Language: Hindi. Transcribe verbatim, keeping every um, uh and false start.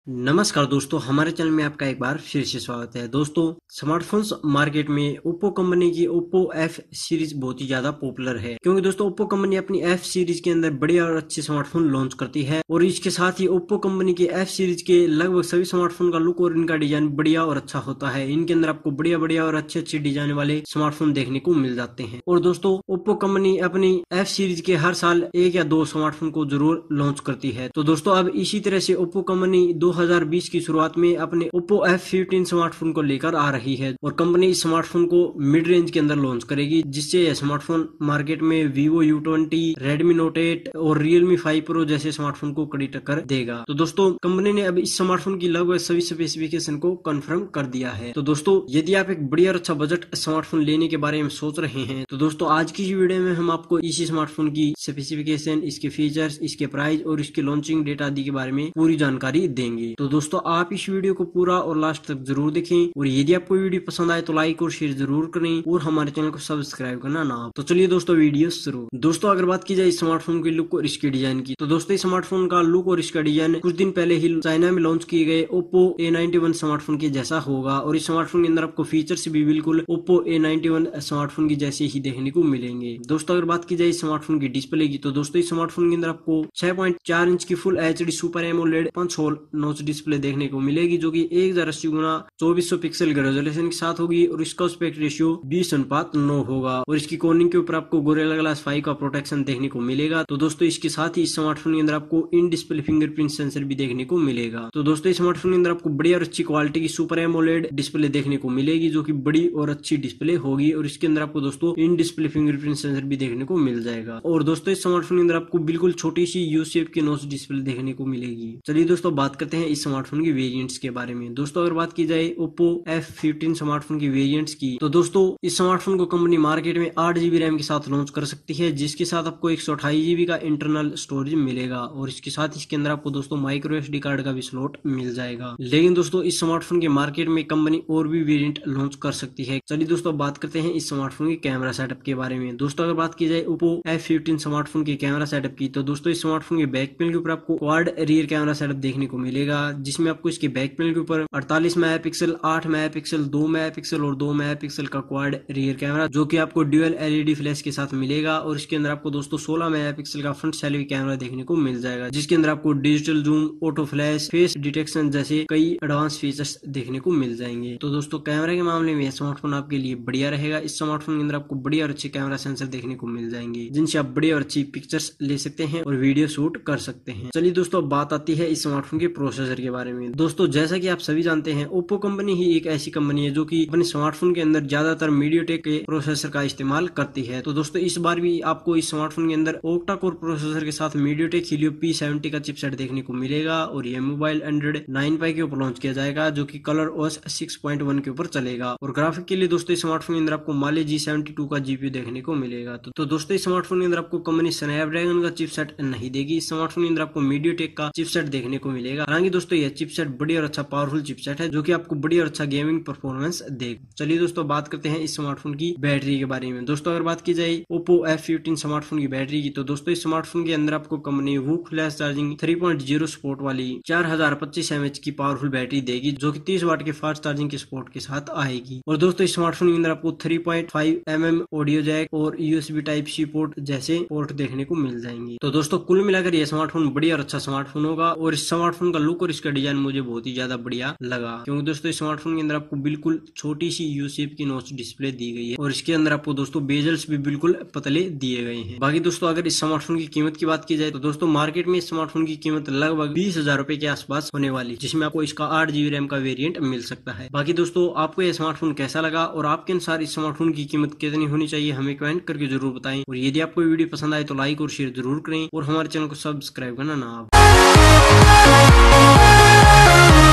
नमस्कार दोस्तों, हमारे चैनल में आपका एक बार फिर से स्वागत है। दोस्तों, स्मार्टफोन्स मार्केट में ओप्पो कंपनी की ओप्पो एफ सीरीज बहुत ही ज्यादा पॉपुलर है, क्योंकि दोस्तों ओप्पो कंपनी अपनी एफ सीरीज के अंदर बढ़िया और अच्छे स्मार्टफोन लॉन्च करती है और इसके साथ ही ओप्पो कंपनी के एफ सीरीज के लगभग सभी स्मार्टफोन का लुक और इनका डिजाइन बढ़िया और अच्छा होता है। इनके अंदर आपको बढ़िया बढ़िया और अच्छे अच्छे डिजाइन वाले स्मार्टफोन देखने को मिल जाते हैं। और दोस्तों, ओप्पो कंपनी अपनी एफ सीरीज के हर साल एक या दो स्मार्टफोन को जरूर लॉन्च करती है। तो दोस्तों, अब इसी तरह से ओप्पो कंपनी दो दो हज़ार बीस की शुरुआत में अपने Oppo एफ फिफ्टीन स्मार्टफोन को लेकर आ रही है और कंपनी इस स्मार्टफोन को मिड रेंज के अंदर लॉन्च करेगी, जिससे यह स्मार्टफोन मार्केट में Vivo U twenty, Redmi Note eight और Realme फाइव Pro जैसे स्मार्टफोन को कड़ी टक्कर देगा। तो दोस्तों, कंपनी ने अब इस स्मार्टफोन की लगभग सभी स्पेसिफिकेशन को कंफर्म कर दिया है। तो दोस्तों, यदि आप एक बढ़िया और अच्छा बजट स्मार्टफोन लेने के बारे में सोच रहे हैं तो दोस्तों आज की वीडियो में हम आपको इसी स्मार्टफोन की स्पेसिफिकेशन, इसके फीचर्स, इसके प्राइस और इसके लॉन्चिंग डेट आदि के बारे में पूरी जानकारी देंगे। तो दोस्तों, आप इस वीडियो को पूरा और लास्ट तक जरूर देखें और यदि आपको वीडियो पसंद आए तो लाइक और शेयर जरूर करें और हमारे चैनल को सब्सक्राइब करना ना। तो चलिए दोस्तों, वीडियो शुरू। दोस्तों, अगर बात की जाए स्मार्टफोन के लुक और इसके डिजाइन की, तो दोस्तों स्मार्टफोन का लुक और इसका डिजाइन कुछ दिन पहले ही चाइना में लॉन्च किए गए Oppo A ninety one smartphone के जैसा होगा और इस स्मार्टफोन के अंदर आपको फीचर्स भी बिल्कुल Oppo A ninety one smartphone की जैसे ही देखने को मिलेंगे। दोस्तों, अगर बात की जाए स्मार्टफोन की डिस्प्ले की, तो दोस्तों इस स्मार्टफोन के अंदर आपको छह पॉइंट चार इंच की full H D super AMOLED punch hole notch display देखने को मिलेगी, जो कि एक हजार अस्सी गुना चौबीस सौ पिक्सल के रेजोल्यूशन के साथ होगी और इसका एस्पेक्ट रेशियो बीस अनुपात नौ होगा और इसकी कॉर्निंग के ऊपर आपको गोरिल्ला ग्लास फाइव का प्रोटेक्शन देखने को मिलेगा। तो दोस्तों, इसके साथ ही इस स्मार्टफोन के अंदर आपको इन डिस्प्ले फिंगरप्रिंट सेंसर भी देखने को मिलेगा। तो दोस्तों, इस स्मार्टफोन के अंदर आपको बड़ी और अच्छी क्वालिटी की सुपर एमोलेड डिस्प्ले देखने को मिलेगी, जो की बड़ी और अच्छी डिस्प्ले होगी और इसके अंदर आपको दोस्तों इन डिस्प्ले फिंगरप्रिंट सेंसर भी देखने को मिल जाएगा। और दोस्तों, इस स्मार्टफोन के अंदर आपको बिल्कुल छोटी सी यू शेप की नॉच डिस्प्ले देखने को मिलेगी। चलिए दोस्तों, बात करते हैं इस स्मार्टफोन के वेरिएंट्स के बारे में। दोस्तों, अगर बात की जाए Oppo एफ फिफ्टीन स्मार्टफोन की वेरिएंट्स की, तो दोस्तों इस स्मार्टफोन को कंपनी मार्केट में आठ जीबी रैम के साथ लॉन्च कर सकती है, जिसके साथ आपको एक सौ अट्ठाईस जीबी का इंटरनल स्टोरेज मिलेगा और इसके साथ इसके अंदर आपको दोस्तों माइक्रो एसडी कार्ड का भी स्लॉट मिल जाएगा। लेकिन दोस्तों, इस स्मार्टफोन के मार्केट में कंपनी और भी वेरिएंट लॉन्च कर सकती है। चलिए दोस्तों, बात करते हैं इस स्मार्टफोन के कैमरा सेटअप के बारे में। दोस्तों, अगर बात की जाए Oppo एफ फिफ्टीन स्मार्टफोन के कैमरा सेटअप की, तो दोस्तों इस स्मार्टफोन के बैक पैनल के ऊपर आपको क्वाड रियर कैमरा सेटअप देखने को मिलेगा, जिसमें आपको इसके बैक पैनल के ऊपर अड़तालीस मेगापिक्सल, आठ मेगापिक्सल, दो मेगापिक्सल और दो मेगापिक्सल का क्वाड रियर कैमरा, जो कि आपको ड्यूअल एलईडी फ्लैश के साथ मिलेगा और इसके अंदर आपको दोस्तों सोलह मेगापिक्सल का फ्रंट सेल्फी कैमरा देखने को मिल जाएगा, जिसके अंदर आपको digital zoom, auto flash, face detection जैसे कई एडवांस फीचर्स देखने को मिल जाएंगे। तो दोस्तों, कैमरा के मामले में यह स्मार्टफोन आपके लिए बढ़िया रहेगा। इस स्मार्टफोन के अंदर आपको बढ़िया और अच्छे कैमरा सेंसर देखने को मिल जाएंगे, जिनसे आप बढ़िया और अच्छी पिक्चर्स ले सकते हैं और वीडियो शूट कर सकते हैं। चलिए दोस्तों, बात आती है इस स्मार्टफोन के प्रोसेसर के बारे में। दोस्तों, जैसा कि आप सभी जानते हैं, ओप्पो कंपनी ही एक ऐसी कंपनी है जो कि अपने स्मार्टफोन के अंदर ज्यादातर मीडियाटेक के प्रोसेसर का इस्तेमाल करती है। तो दोस्तों, इस बार भी आपको इस स्मार्टफोन के अंदर ओक्टा कोर प्रोसेसर के साथ मीडियाटेक हीलियो पी सेवेंटी का चिपसेट देखने को मिलेगा और यह मोबाइल एंड्रॉइड नाइन पाई के ऊपर लॉन्च किया जाएगा, जो कि Color OS six point one के ऊपर चलेगा। और ग्राफिक के लिए दोस्तों इस स्मार्टफोन के अंदर आपको माले जी सेवेंटी टू का जीपीयू देखने को मिलेगा। तो, तो दोस्तों, इस स्मार्टफोन के अंदर आपको कंपनी स्नैपड्रैगन का चिपसेट नहीं देगी। इस स्मार्टफोन के अंदर आपको मीडियाटेक का चिपसेट देखने को मिलेगा। हालांकि दोस्तों, यह चिपसेट बड़ी और अच्छा पावरफुल चिपसेट है, जो कि आपको बड़ी और अच्छा गेमिंग परफॉर्मेंस देगा। चलिए दोस्तों, बात करते हैं इस स्मार्टफोन की बैटरी के बारे में। दोस्तों, अगर बात की जाए Oppo एफ फिफ्टीन स्मार्टफोन की बैटरी की, तो दोस्तों इस स्मार्टफोन के अंदर आपको company VOOC flash charging three point zero support वाली चार हजार पच्चीस एमएच की पावरफुल बैटरी देगी, जो कि तीस वाट के फास्ट चार्जिंग के सपोर्ट के साथ आएगी। और दोस्तों, इस स्मार्टफोन के अंदर आपको three point five M M audio jack और यूएसबी टाइप सी पोर्ट जैसे पोर्ट देखने को मिल जाएंगे। तो दोस्तों, कुल मिलाकर यह स्मार्टफोन बढ़िया और अच्छा स्मार्टफोन होगा और इस स्मार्टफोन का लुक और इसका डिजाइन मुझे बहुत ही ज्यादा बढ़िया लगा, क्योंकि दोस्तों इस स्मार्टफोन के अंदर आपको बिल्कुल छोटी सी यू शेप की नॉच डिस्प्ले दी गई है और इसके अंदर आपको दोस्तों बेजल्स भी बिल्कुल पतले दिए गए हैं। बाकी दोस्तों, अगर इस स्मार्टफोन की कीमत की बात की जाए, तो दोस्तों मार्केट में इस स्मार्टफोन की कीमत लगभग बीस हजार रुपए के आसपास होने वाली, जिसमें आपको इसका आठ जीबी रैम का वेरिएंट मिल सकता है। बाकी दोस्तों, आपको यह स्मार्टफोन कैसा लगा और आपके अनुसार इस स्मार्टफोन की कीमत कितनी होनी चाहिए, हमें कमेंट करके जरूर बताएं। और यदि आपको वीडियो पसंद आए तो लाइक और शेयर जरूर करें और हमारे चैनल को सब्सक्राइब करना ना